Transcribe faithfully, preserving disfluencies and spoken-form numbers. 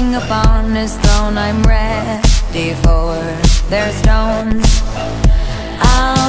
king upon his throne, I'm ready for their stones. I'll